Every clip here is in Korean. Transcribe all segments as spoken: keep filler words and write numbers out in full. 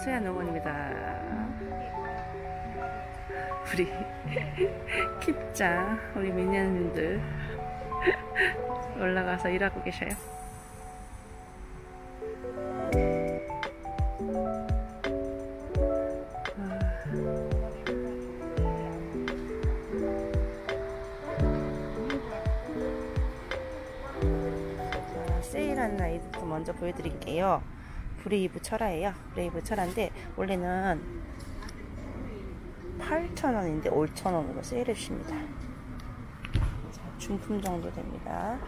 서해안 농원입니다. 우리 킵장 우리 미녀님들 올라가서 일하고 계셔요. 자, 세일하는 아이들도 먼저 보여드릴게요. 브레이브 철화예요. 브레이브 철화인데 원래는 팔천 원인데 오천 원으로 세일해 주십니다. 자, 중품 정도 됩니다.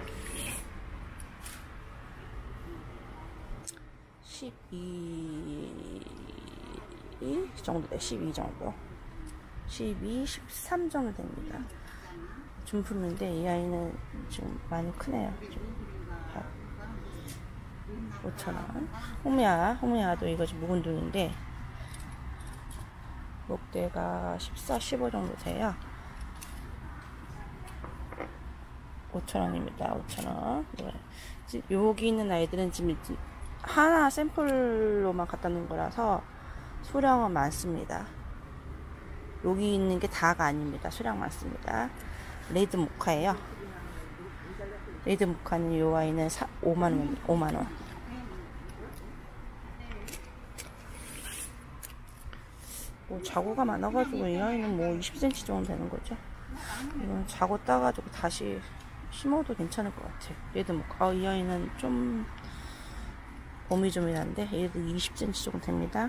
십이 정도 돼. 십이 정도. 십이, 십삼 정도 됩니다. 중품인데 이 아이는 좀 많이 크네요. 오천 원. 홍미야, 홍미야도 이거 좀 묵은 눈인데 목대가 십사, 십오 정도 돼요. 오천 원입니다. 오천 원. 여기 있는 아이들은 지금 하나 샘플로만 갖다 놓은 거라서 수량은 많습니다. 여기 있는 게 다가 아닙니다. 수량 많습니다. 레드 모카예요. 레드 모카는 이 아이는 오만 원, 오만 원. 뭐 자구가 많아가지고 이 아이는 뭐 이십 센티미터 정도 되는 거죠. 이건 자구 따가지고 다시 심어도 괜찮을 것 같아요. 레드 모카. 아, 이 아이는 좀 봄이 좀 이란데 얘도 이십 센티미터 정도 됩니다.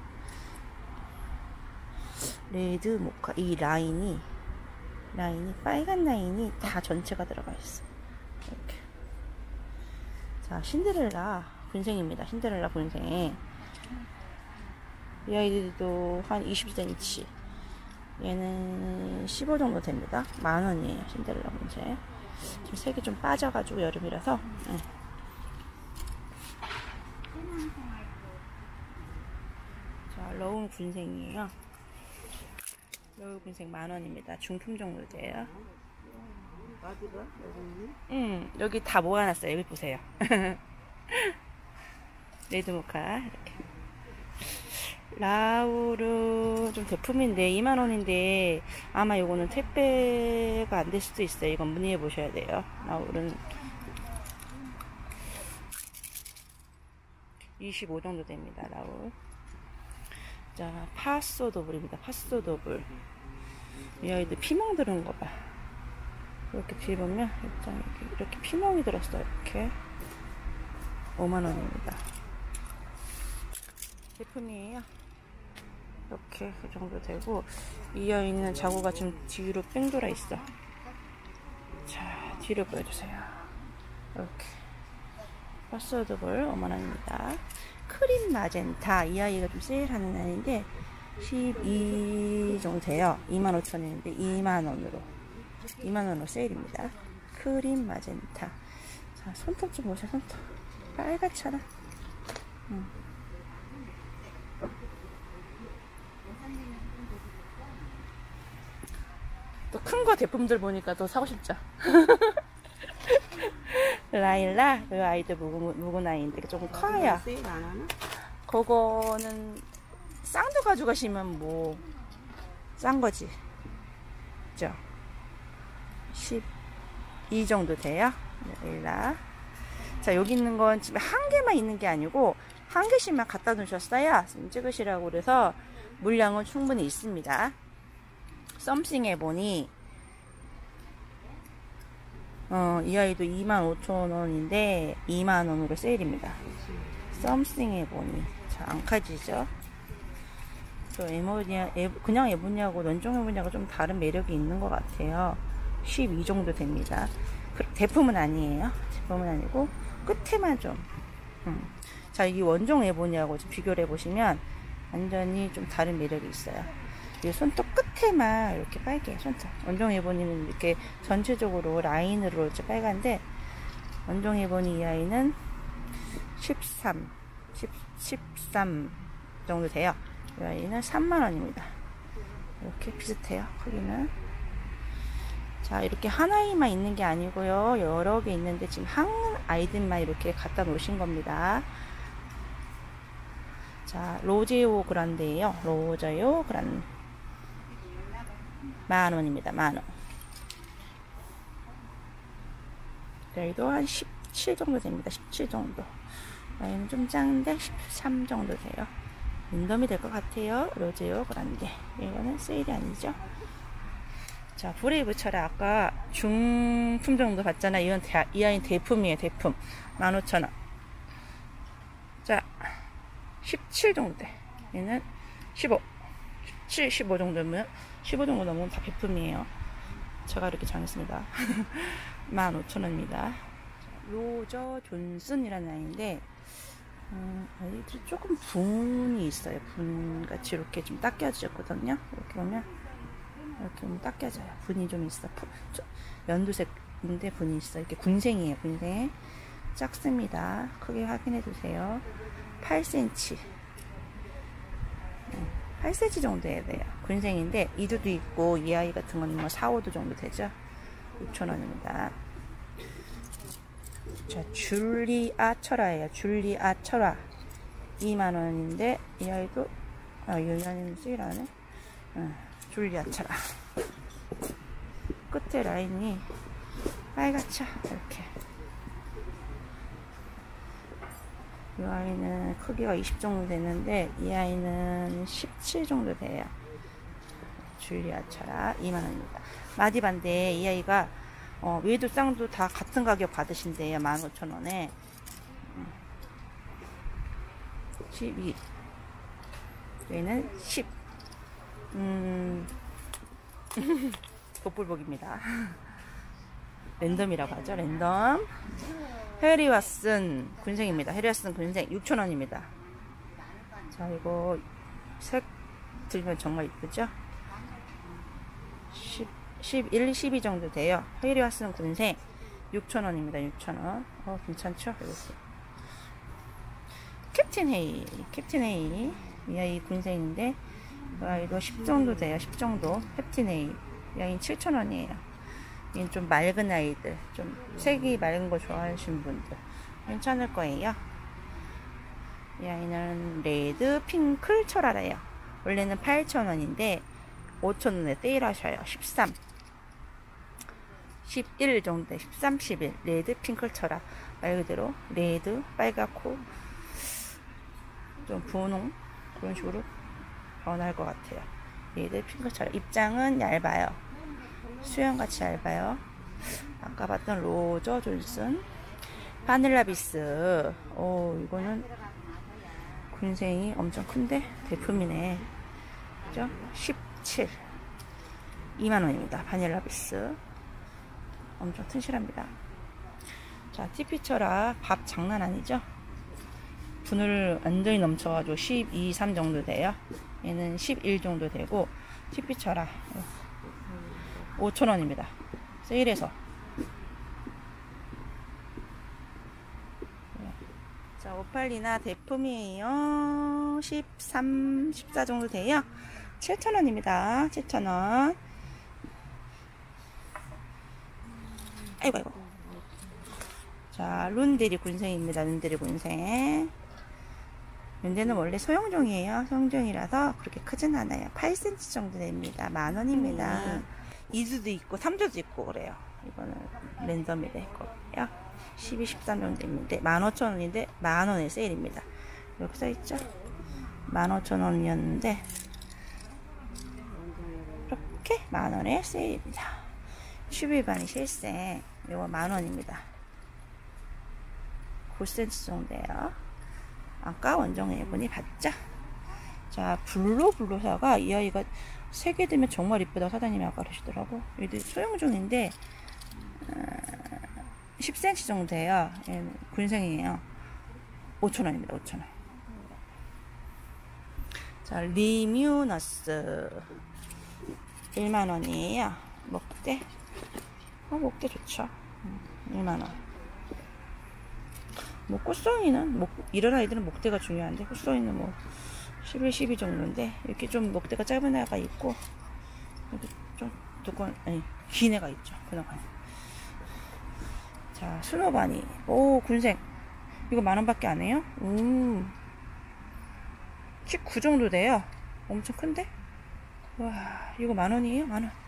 레드 모카. 이 라인이 라인이 빨간 라인이 다 전체가 들어가 있어. 이렇게. 자, 신데렐라 군생입니다. 신데렐라 군생. 이 아이들도 한 이십 센티미터. 얘는 십오 정도 됩니다. 만 원이에요. 신데렐라 군생. 지금 색이 좀 빠져가지고 여름이라서. 응. 자, 러운 군생이에요. 러운 군생 만 원입니다. 중품 정도 돼요. 응, 여기 다 모아놨어요. 여기 보세요. 레드 모카 이렇게. 라울은 좀 대품인데 이만 원인데 아마 요거는 택배가 안 될 수도 있어요. 이건 문의해 보셔야 돼요. 라울은 이십오 정도 됩니다. 라울. 자, 파소 더블입니다. 파소 더블. 이 아이들 피멍 들은 거 봐. 이렇게 뒤에 보면 일단 이렇게, 이렇게 피멍이 들었어요. 이렇게 오만 원입니다. 제품이에요. 이렇게 그 정도 되고 이 아이는 자구가 좀 뒤로 뺑 돌아 있어. 자, 뒤로 보여주세요. 이렇게 파스워드볼 오만 원입니다. 크림 마젠타. 이 아이가 좀 세일하는 아이인데 십이 정도 돼요. 이만 오천 원인데 이만 원으로 이만 원으로 세일입니다. 크림 마젠타. 자, 손톱 좀 보세요. 손톱 빨갛잖아. 음. 또 큰 거 제품들 보니까 또 사고 싶죠. 라일라, 이 아이들 묵은, 묵은 아이인데 조금 커요. 그거는 쌍두 가져가시면 뭐 싼 거지. 그죠? 십이 정도 돼요. 라일라. 자, 여기 있는 건 집에 한 개만 있는 게 아니고 한 개씩만 갖다 놓으셨어야 찍으시라고 그래서 물량은 충분히 있습니다. 썸씽 에보니 어, 이 아이도 이만 오천 원인데 이만 원으로 세일입니다. 썸씽 에보니. 자, 앙카지죠. 저 에모니아, 에, 그냥 에보니아하고 원종 에보니아가 좀 다른 매력이 있는 것 같아요. 십이 정도 됩니다. 그, 대품은 아니에요. 제품은 아니고 끝에만 좀 음. 자, 이 원종 에보니아하고 좀 비교를 해보시면 완전히 좀 다른 매력이 있어요. 이 손톱 끝에만 이렇게 빨개요. 손톱. 원종 에보니는 이렇게 전체적으로 라인으로 이렇게 빨간데 원종 에보니 이 아이는 십삼, 십, 십삼 정도 돼요. 이 아이는 삼만 원입니다. 이렇게 비슷해요. 크기는. 자, 이렇게 한 아이만 있는 게 아니고요. 여러 개 있는데 지금 한 아이들만 이렇게 갖다 놓으신 겁니다. 자, 로제오 그란데예요. 로제오 그란데. 만 원입니다. 만 원. 여기도 한 십칠 정도 됩니다. 십칠 정도. 여기는 좀 작은데 십삼 정도 돼요. 랜덤이 될 것 같아요. 로제오 그란데. 이거는 세일이 아니죠. 자, 브레이브 철야 아까 중품 정도 봤잖아. 이건 대, 이 아이는 대품이에요. 대품. 만 오천 원. 자, 십칠 정도 돼. 얘는 십오. 십칠, 십오 정도면, 십오 정도 넘으면 다 대품이에요. 제가 이렇게 정했습니다. 만 오천 원입니다. 로저 존슨이라는 아이인데, 음, 아이들이 조금 분이 있어요. 분같이 이렇게 좀 닦여졌거든요. 이렇게 보면, 이렇게 보면 닦여져요. 분이 좀 있어. 연두색인데 분이 있어. 이렇게 군생이에요. 군생. 작습니다. 크게 확인해 주세요. 팔 센티미터. 팔 센티미터 정도 해야 돼요. 군생인데 이 두도 있고 이 아이 같은 건 뭐 사, 오 두 정도 되죠. 육천 원입니다. 자, 줄리아 철화예요. 줄리아 철화. 이만 원인데 이 아이도 아, 이 아이는 세일하네. 응, 줄리아 철화. 끝에 라인이 빨갛죠. 이렇게. 이 아이는 크기가 이십 정도 되는데 이 아이는 십칠 정도 돼요. 줄리아 철화 이만 원입니다. 마디반데 이 아이가 어, 외도 쌍도 다 같은 가격 받으신대요. 만 오천 원에 십이. 얘는 십. 음 독불복입니다. 랜덤이라고 하죠. 랜덤. 해리왓슨 군생입니다. 해리왓슨 군생 육천 원입니다. 자, 이거 색 들면 정말 이쁘죠? 십, 십일, 십이 정도 돼요. 해리왓슨 군생 육천 원입니다. 육천 원. 어, 괜찮죠? 이렇게. 캡틴 헤이. 캡틴 헤이. 이 아이 군생인데, 이 아이도 십 정도 돼요. 십 정도. 캡틴 헤이. 이 아이는 칠천 원이에요. 얘는 좀 맑은 아이들, 좀 색이 맑은 거 좋아하시는 분들 괜찮을 거예요. 이 아이는 레드 핑클 철화래요. 원래는 팔천 원인데 오천 원에 세일하셔요. 십삼, 십일 정도 돼. 십삼, 십일 레드 핑클 철화. 말 그대로 레드, 빨갛고 좀 분홍 그런 식으로 변할 것 같아요. 레드 핑클 철화. 입장은 얇아요. 수영같이 얇아요. 아까 봤던 로저 존슨 바닐라 비스. 오, 이거는 군생이 엄청 큰데 대품이네. 그죠? 십칠. 이만 원입니다. 바닐라 비스. 엄청 튼실합니다. 자, 티피 철화 밥 장난 아니죠? 분을 완전히 넘쳐가지고 십이, 삼 정도 돼요. 얘는 십일 정도 되고 티피 철화 오천 원입니다. 세일해서. 자, 오팔리나 대품이에요. 십삼, 십사 정도 돼요. 칠천 원입니다. 칠천 원. 아이고, 아이고. 자, 룬데리 군생입니다. 룬데리 군생. 룬데는 원래 소형종이에요. 소형종이라서 그렇게 크진 않아요. 팔 센티미터 정도 됩니다. 만 원입니다. 음. 이 두도 있고 삼 두도 있고 그래요. 이거는 랜덤이 될 거예요. 십이, 십삼 정도 있는데 만 오천 원인데 만 원에 세일입니다. 여기 써있죠? 만 오천 원이었는데 이렇게 만 원에 세일입니다. 슈비바니 실생 이거 만 원입니다. 구 센티미터 정도예요. 아까 원정 일본이 봤죠? 자, 블로 블로사가 이 아이가 세 개 되면 정말 이쁘다고 사장님이 아까 그러시더라고. 얘들 소형종인데 어, 십 센티미터 정도 돼요. 얘는 군생이에요. 오천 원입니다. 오천 원. 자, 리뮤너스 일만 원이에요. 목대. 어, 목대 좋죠. 일만 원. 뭐 꽃송이는 목, 이런 아이들은 목대가 중요한데 꽃송이는 뭐 십일, 십이 정도인데 이렇게 좀 목대가 짧은 애가 있고 이렇게 좀 두꺼운 아니 긴 애가 있죠. 그런 거. 자, 스노바니. 오, 군생. 이거 만 원밖에 안 해요? 음. 십구 정도 돼요. 엄청 큰데? 와, 이거 만 원이에요? 만 원.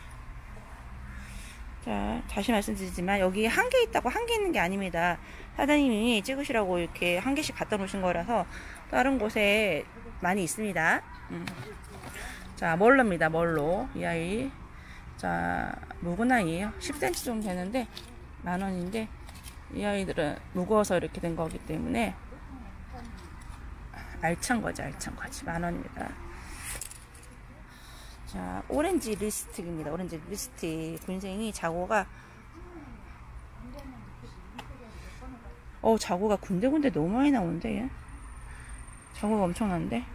자, 다시 말씀드리지만 여기 한 개 있다고 한 개 있는 게 아닙니다. 사장님이 찍으시라고 이렇게 한 개씩 갖다 놓으신 거라서 다른 곳에 많이 있습니다. 음. 자, 멀로입니다. 멀로. 이 아이. 자, 묵은 아이예요. 십 센티미터 정도 되는데 만 원인데 이 아이들은 무거워서 이렇게 된 거기 때문에 알찬 거지, 알찬 거지. 만 원입니다. 자, 오렌지 립스틱입니다. 오렌지 립스틱. 군생이 자고가 어 자고가 군데군데 너무 많이 나오는데 얘. 자고가 엄청난데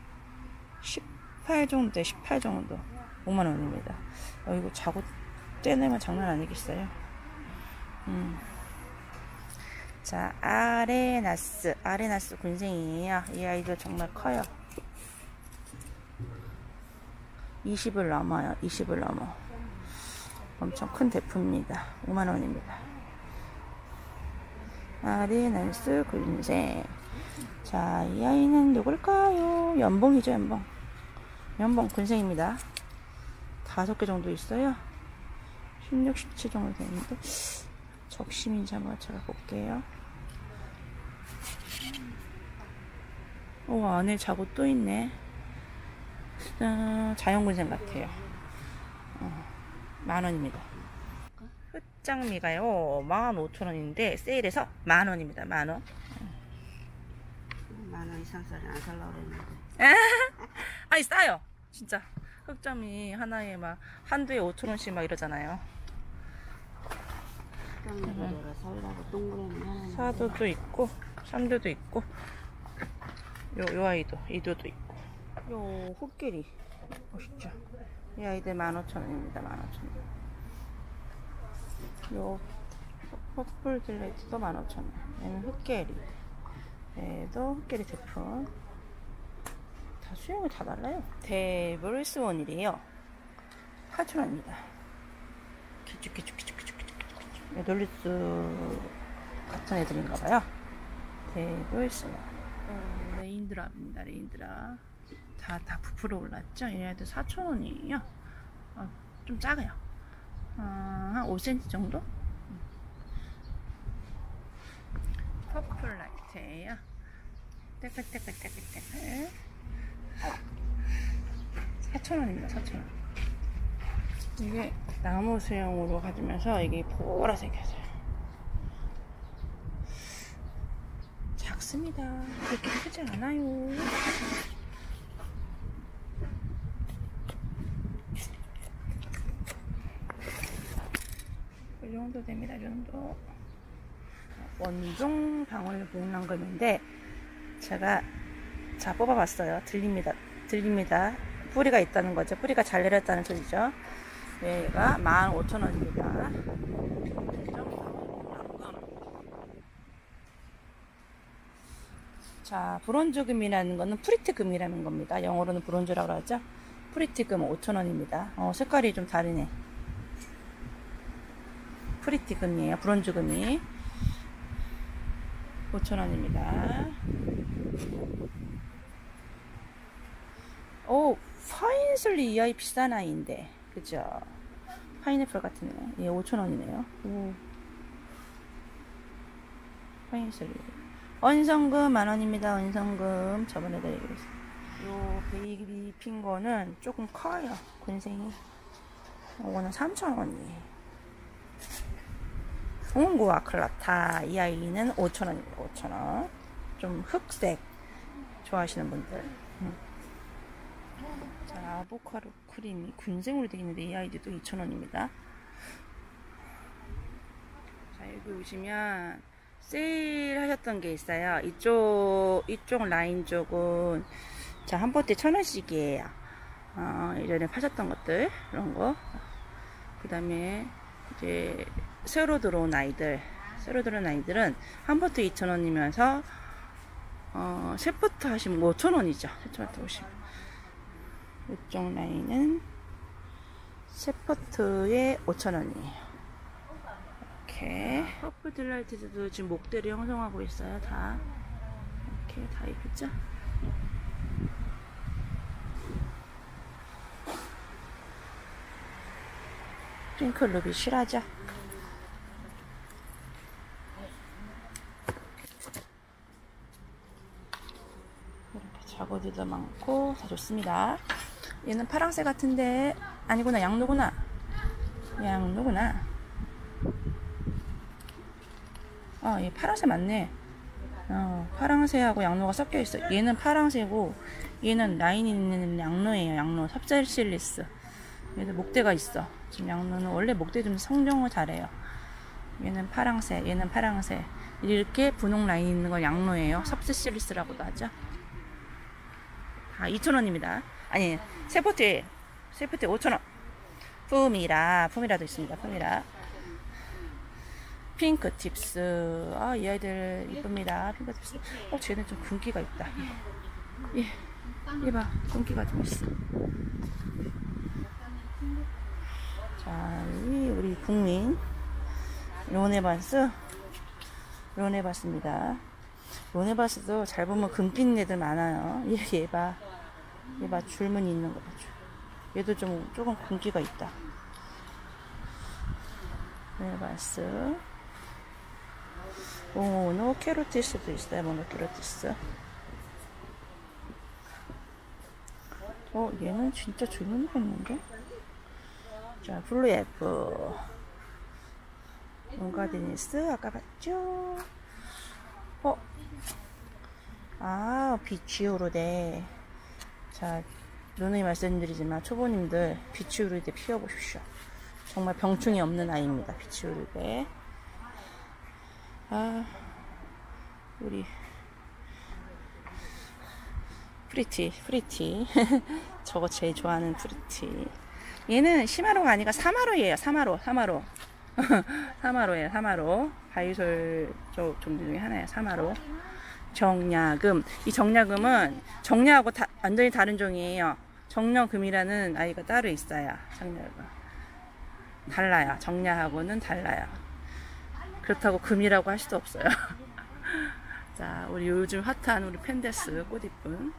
십팔 정도 돼. 십팔 정도. 오만 원입니다. 어, 이거 자고 떼내면 장난 아니겠어요. 음. 자, 아레나스. 아레나스 군생이에요. 이 아이도 정말 커요. 이십을 넘어요. 이십을 넘어. 엄청 큰 대품입니다. 오만 원입니다. 아레나스 군생. 자, 이 아이는 누굴까요? 연봉이죠, 연봉. 연봉 군생입니다. 다섯 개 정도 있어요. 십육, 십칠 정도 되는데 적심인지 한번 제가 볼게요. 오, 안에 자고 또 있네. 어, 자연군생 같아요. 어, 만 원입니다. 흑장미가요 만 오천 원인데 세일해서 만 원입니다. 만 원. 만 원 이상짜리 안 살라고 그랬는데. 아니 싸요 진짜. 흑장미 하나에 막 한두에 오천 원씩 막 이러잖아요. 흑장미가 살라고 동그라미 하나. 사도도 있고 삼도도 있고 요, 요 아이도 이도도 있고 요 흑길이 멋있죠. 이 아이들 만 오천 원입니다. 만 오천 원. 요 퍼플 딜레이트도 만 오천 원. 얘는 흑계리. 얘도 흑계리 제품. 다 수영이 다 달라요. 데블스 원이래요. 팔천 원입니다. 키죽키죽키죽키죽키죽. 놀리스 같은 애들인가봐요. 데블스 원. 어, 레인드랍입니다. 레인드랍. 다, 다 부풀어 올랐죠? 얘네들 사천 원이에요. 어, 좀 작아요. 어, 한 오 센티미터 정도? 퍼플 라이트예요. 떼끌떼끌떼끌떼끌. 사천 원입니다. 사천 원. 이게 나무 수영으로 가지면서 이게 보라색이었어요. 작습니다. 그렇게 크지 않아요. 이 정도 됩니다. 이 정도. 원종 방울 복랑금인데 제가 자 뽑아봤어요. 들립니다. 들립니다. 뿌리가 있다는 거죠. 뿌리가 잘 내렸다는 소리죠. 얘가 만 오천 원입니다. 자, 브론즈금이라는 거는 프리트금이라는 겁니다. 영어로는 브론즈라고 하죠. 프리트금 오천 원입니다. 어, 색깔이 좀 다르네. 프리트금이에요. 브론즈금이 오천 원입니다. 오, 파인슬리 이 아이 비싼 아이인데, 그죠? 파인애플 같은 애. 얘 오천 원이네요. 오. 파인슬리. 원성금 만 원입니다. 원성금. 저번에 드리겠습니다. 요 베이비 핑거는 조금 커요. 군생이. 이거는 삼천 원이에요. 홍고와 클라타. 이 아이는 오천 원입니다. 오천 원. 좀 흑색 좋아하시는 분들. 음. 자, 아보카도 크림이 군생으로 되어 있는데 이 아이들도 이천 원입니다. 자, 여기 오시면 세일 하셨던 게 있어요. 이쪽 이쪽 라인 쪽은 자, 한 포트에 천 원씩이에요. 어, 예전에 파셨던 것들 이런 거. 그 다음에 이제 새로 들어온 아이들, 새로 들어온 아이들은 한 포트 이천 원이면서 어, 세 포트 하시면 오천 원이죠. 세 포트 오시면. 이쪽 라인은 세 포트에 오천 원이에요. 이렇게 퍼플 딜라이트도 지금 목대를 형성하고 있어요. 다 이렇게 다 이쁘죠? 핑크 루비 실하자. 이렇게 자고디도 많고 다 좋습니다. 얘는 파랑새 같은데 아니구나, 양노구나. 양노구나. 아, 얘 파랑새 맞네. 어, 파랑새하고 양노가 섞여 있어. 얘는 파랑새고 얘는 라인 있는 양노예요. 양노 삽셀실리스. 얘도 목대가 있어. 지금 양노는 원래 목대 좀 성정을 잘해요. 얘는 파랑새, 얘는 파랑새. 이렇게 분홍 라인 있는 건 양노예요. 삽셀실리스라고도 하죠. 아, 이천 원입니다. 아니, 세포트, 세포트 오천 원. 푸미라, 푸미라도 있습니다. 푸미라. 핑크 팁스. 아, 이 아이들 이쁩니다. 핑크 팁스. 어, 쟤는 좀 굶기가 있다. 예. 예. 얘 봐. 굶기가 좀 있어. 자, 이 우리 국민. 로네바스. 로네바스입니다. 로네바스도 잘 보면 굶기는 애들 많아요. 얘, 얘 봐. 얘 봐. 줄무늬 있는 거 봐. 얘도 좀, 조금 굶기가 있다. 로네바스. 모노 케로티스도 있어요. 모노 케로티스. 어, 얘는 진짜 줄무늬가 있는데? 자, 블루에프. 몽가드니스 아까 봤죠? 어? 아, 비치오르데. 자, 누누이 말씀드리지만 초보님들 비치오르데 피워보십시오. 정말 병충이 없는 아이입니다. 비치오르데. 아, 우리 프리티, 프리티. 저거 제일 좋아하는 프리티. 얘는 시마로가 아니라 사마로예요. 사마로, 사마로. 사마로예요. 사마로. 바이솔 쪽 종류 중에 하나예요. 사마로. 정약금. 이 정약금은 정약하고 다, 완전히 다른 종이에요. 정약금이라는 아이가 따로 있어요. 정약금. 달라요. 정약하고는 달라요. 그렇다고 금이라고 할 수도 없어요. 자, 우리 요즘 핫한 우리 펜데스 꽃 이쁜.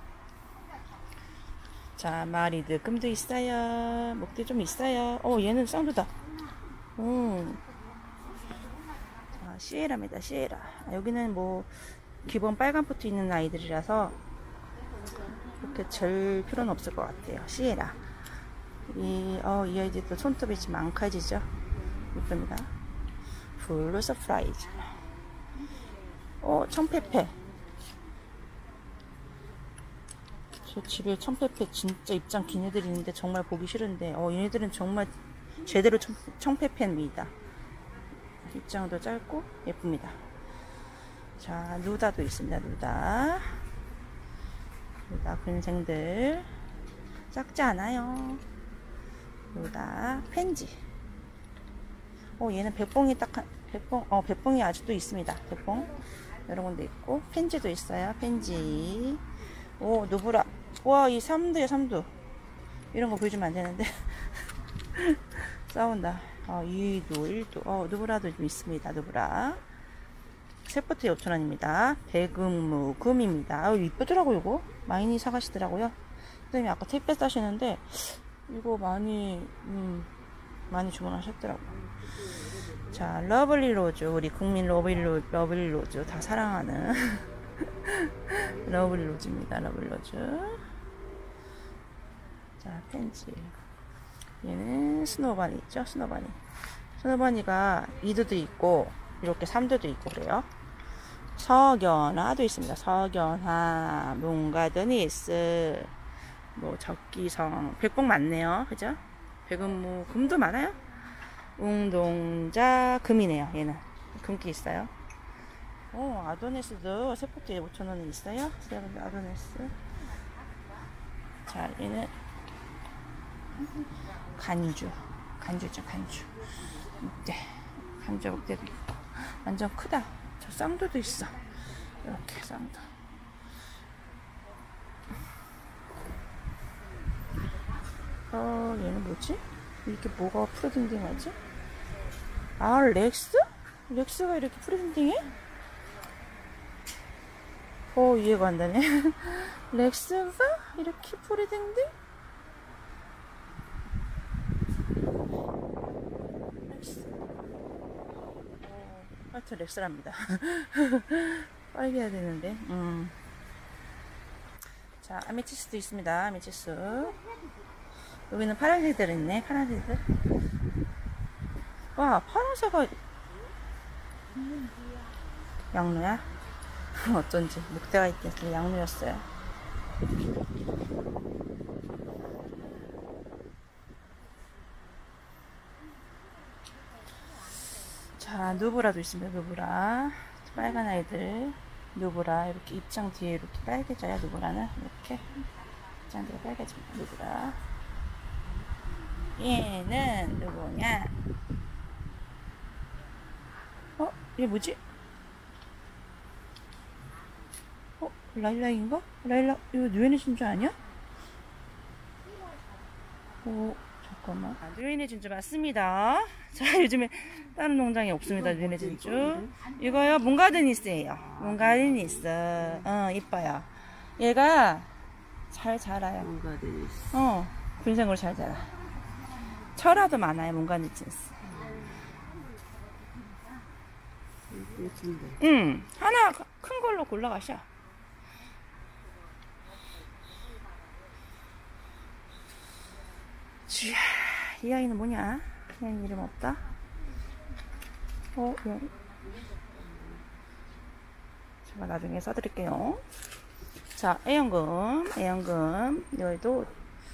자, 마리드 금도 있어요. 목대 좀 있어요. 어, 얘는 쌍두다. 음. 자, 시에라입니다. 시에라. 아, 여기는 뭐 기본 빨간 포트 있는 아이들이라서 이렇게 절 필요는 없을 것 같아요. 시에라. 이, 어, 이 아이들도 손톱이 지금 앙카지죠. 이쁩니다. 블루 서프라이즈. 어, 청페페. 저 집에 청페페 진짜 입장 긴 애들이 있는데 정말 보기 싫은데, 어, 얘네들은 정말 제대로 청, 청페페입니다. 입장도 짧고 예쁩니다. 자, 루다도 있습니다. 루다. 루다 근생들. 작지 않아요. 루다 펜지. 어, 얘는 백봉이 딱 한, 백봉, 어, 백봉이 아직도 있습니다. 백봉. 여러 군데 있고, 펜지도 있어요. 펜지. 오, 누브라. 와, 이 삼두야, 삼두. 이런 거 보여주면 안 되는데. 싸운다. 어, 이두, 일두. 어, 누브라도 좀 있습니다. 누브라. 세포트에 오천 원입니다. 배금무, 금입니다. 어, 이쁘더라고요, 이거. 많이 사가시더라고요. 선생님이 아까 택배 싸시는데, 이거 많이, 음, 많이 주문하셨더라고요. 자, 러블리 로즈. 우리 국민 러블리 로즈, 러블리 로즈. 다 사랑하는. 러블리 로즈입니다. 러블리 로즈. 자, 펜지. 얘는 스노바니 있죠? 스노바니. 스노바니가 이두도 있고, 이렇게 삼두도 있고, 그래요. 석연화도 있습니다. 석연화, 몽가드니스, 뭐, 적기성. 백봉 많네요. 그죠? 백은무, 금도 많아요? 웅동자, 금이네요. 얘는. 금기 있어요. 어, 아도네스도 세포트에 오천 원에 있어요. 아도네스. 자, 얘는 간주. 간주죠, 간주. 목대. 간주 목대도 있고. 완전 크다. 저 쌍두도 있어. 이렇게 쌍두. 어, 얘는 뭐지? 이렇게 뭐가 프로딩딩하지? 아, 렉스? 렉스가 이렇게 프로딩딩해? 어, 이해가 안 되네. 렉스가 이렇게 프로딩딩? 엄청 렉슬합니다. 빨리 해야 되는데. 음. 자, 아메치스도 있습니다. 아메치스. 여기는 파란색들 있네. 파란색들. 와, 파란색이 양로야? 어쩐지 목대가 있겠어. 양로였어요. 자, 누브라도 있습니다. 누브라. 빨간 아이들. 누브라. 이렇게 입장 뒤에 이렇게 빨개져요. 누브라는. 이렇게. 입장 뒤에 빨개집니다. 누브라. 얘는 누구냐? 어? 얘 뭐지? 어? 라일락인가? 라일락, 이거 누에네 진주 아니야? 오, 잠깐만. 아, 누에네 진주 맞습니다. 자, 요즘에 다른 농장에 없습니다. 누에네 진주. 이거요, 몽가드니스예요. 몽가드니스. 어, 이뻐요. 얘가 잘 자라요. 몽가드니스. 어, 군생으로 잘 자라. 철화도 많아요. 몽가드니스. 응, 하나 큰 걸로 골라가셔. 쥐야, 이 아이는 뭐냐? 이 아이 이름 없다. 어, 이 아이. 제가 나중에 써드릴게요. 자, 애연금, 애연금. 여기도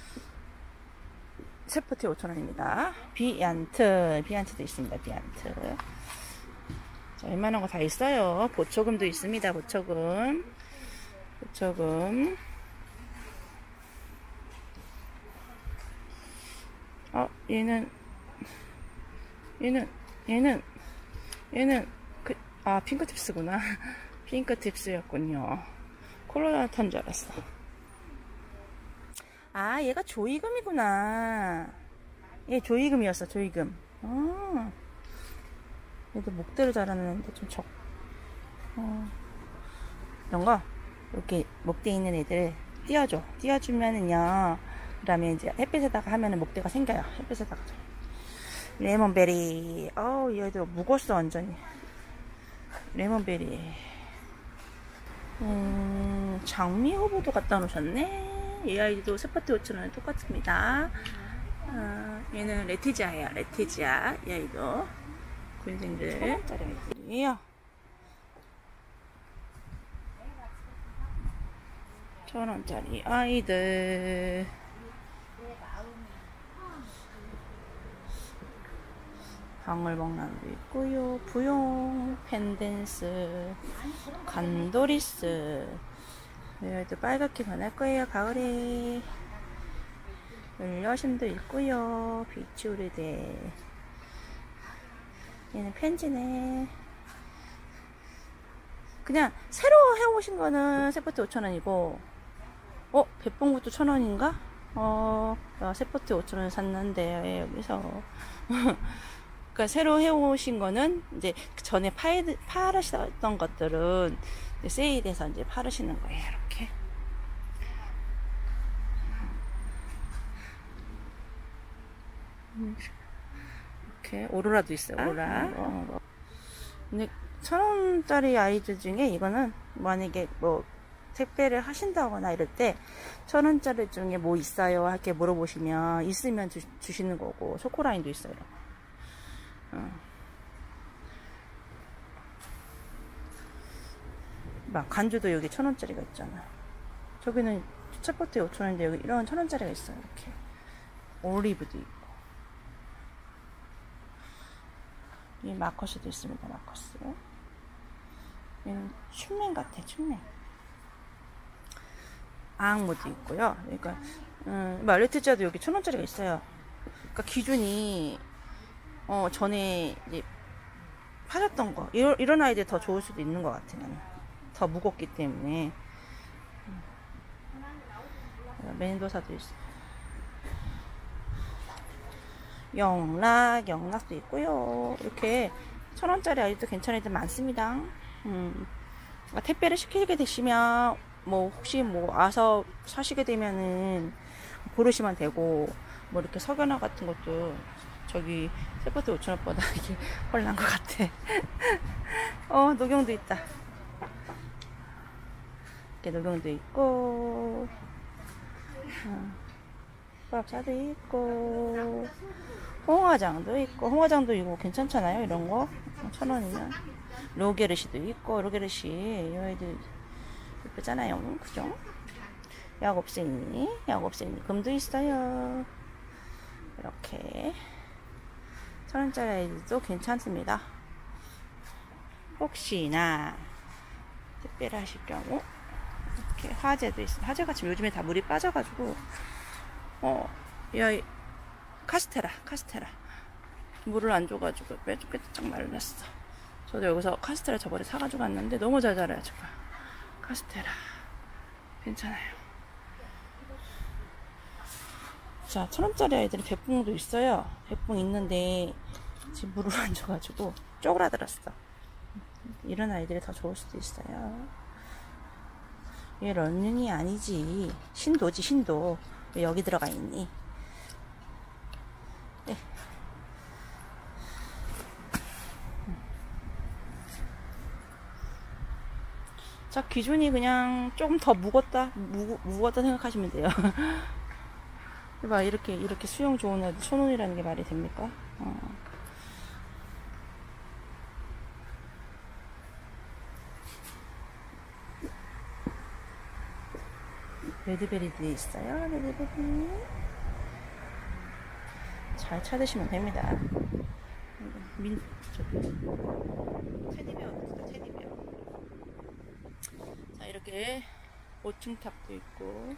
세포티 오천 원입니다. 비안트, 비안트도 있습니다. 비안트. 자, 웬만한 거 다 있어요. 보초금도 있습니다. 보초금. 보초금. 어, 얘는, 얘는, 얘는, 얘는, 그, 아, 핑크팁스구나. 핑크팁스였군요. 콜로라톤 줄 알았어. 아, 얘가 조이금이구나. 얘 조이금이었어, 조이금. 아. 얘도 목대로 자라는데 좀 적, 어, 이런 거, 이렇게 목대에 있는 애들 띄워줘. 띄워주면은요, 그 다음에 이제 햇빛에다가 하면은 목대가 생겨요. 햇빛에다가. 레몬베리. 어우, 얘도 무거웠어, 완전히. 레몬베리. 음, 장미호보도 갖다 놓으셨네. 이 아이도 세파티 오천 원에 똑같습니다. 어, 얘는 레티지아예요. 레티지아. 이 아이도. 군생들. 천 원짜리 아이들이에요. 천 원짜리 아이들. 방울복랑도 있고요. 부용, 펜덴스, 간도리스. 여기도 빨갛게 변할 거예요. 가을에. 열여심도 있고요. 비치오르데. 얘는 펜지네. 그냥 새로 해오신 거는 세포트 오천 원이고, 어? 백봉구도 천 원인가? 어, 세포트 오천 원 샀는데, 여기서. 그러니까 새로 해오신 거는 이제 전에 파이, 파르시던 것들은 이제 세일해서 이제 파르시는 거예요. 이렇게. 이렇게 오로라도 있어요. 오로라. 어, 근데 천 원짜리 아이들 중에 이거는 만약에 뭐 택배를 하신다거나 이럴 때 천 원짜리 중에 뭐 있어요? 이렇게 물어보시면 있으면 주, 주시는 거고, 초코라인도 있어요. 어. 막 간주도 여기 천 원짜리가 있잖아. 저기는 챗버트에 오천 원인데 여기 이런 천 원짜리가 있어요. 이렇게 올리브도 있고, 이 마커스도 있습니다. 마커스. 얘는 춘맨 같아. 춘맨. 아악무도 있고요. 그러니까 음, 레티지아도 여기 천 원짜리가 있어요. 그러니까 기준이 어 전에 이제 파셨던 거, 이런, 이런 아이들 더 좋을 수도 있는 것 같아요. 더 무겁기 때문에. 메인도사도 있어. 영락, 영락도 있고요. 이렇게 천 원짜리 아이도 괜찮은 애들 많습니다. 음. 그러니까 택배를 시키게 되시면 뭐 혹시 뭐 와서 사시게 되면은 고르시면 되고, 뭐 이렇게 석연화 같은 것도 저기 세포트 오천 원보다 이게 훨 나은 것 같아. 어, 녹용도 있다. 이렇게 녹용도 있고, 어, 수압차도 있고, 홍화장도 있고, 홍화장도 이거 괜찮잖아요, 이런 거. 천 원이면. 로게르시도 있고, 로게르시. 이 아이들 예쁘잖아요, 그죠? 야곱새니, 야곱새니 금도 있어요. 이렇게 천 원짜리 아이들도 괜찮습니다. 혹시나 특별히 하실 경우 이렇게 화재도 있어요. 화재가 지금 요즘에 다 물이 빠져가지고 어, 야, 카스테라, 카스테라 물을 안 줘가지고 빼죽빼죽 말랐어. 저도 여기서 카스테라 저번에 사가지고 왔는데 너무 잘 자라요 지금. 카스테라 괜찮아요. 자, 천 원짜리 아이들은 백봉도 있어요. 백봉 있는데 지금 물을 안 줘가지고 쪼그라들었어. 이런 아이들이 더 좋을 수도 있어요. 얘 런닝이 아니지, 신도지, 신도. 왜 여기 들어가 있니? 네. 자, 기준이 그냥 조금 더 무겁다, 무, 무겁다 생각하시면 돼요. 봐, 이렇게 이렇게 수영 좋은 애들 천 원이라는 게 말이 됩니까? 어. 레드베리도 있어요. 레드베리 잘 찾으시면 됩니다. 민, 저기 테디베어도 있어. 테디베어. 자, 이렇게 오층탑도 있고,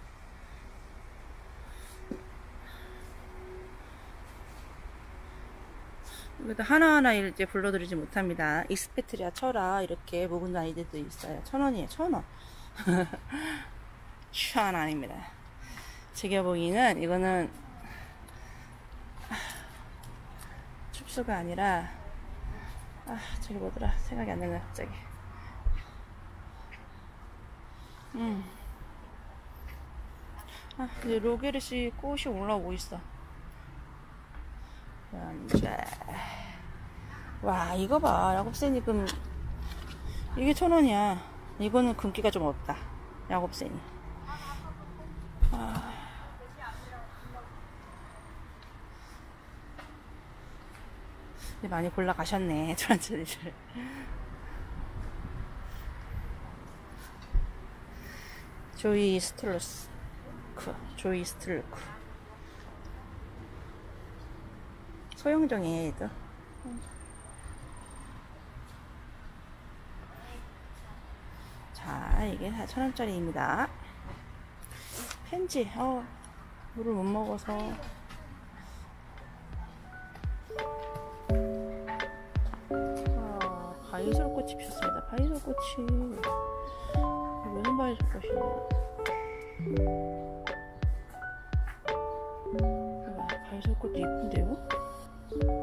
여기다 하나하나 이제 불러드리지 못합니다. 익스페트리아 철아 이렇게 묵은 아이들도 있어요. 천 원이에요. 천 원. 천 아닙니다. 제가 보기에는 이거는 춥수가 아니라, 아, 저기 뭐더라, 생각이 안 나네 갑자기. 음. 아, 이제 로게르시 꽃이 올라오고 있어. 현재. 와, 이거 봐. 야곱새니 금, 이게 천 원이야. 이거는 금기가 좀 없다. 야곱새니. 아. 많이 골라가셨네, 트란스리를. 조이 스틀루스. 조이 스틀루크. 소형종이에요, 얘도. 자, 이게 사천 원짜리입니다. 펜지, 어, 물을 못 먹어서. 아, 바이솔꽃이 피었습니다. 바이솔꽃이. 무슨 바이솔꽃이에요? 바이솔꽃도 이쁜데요?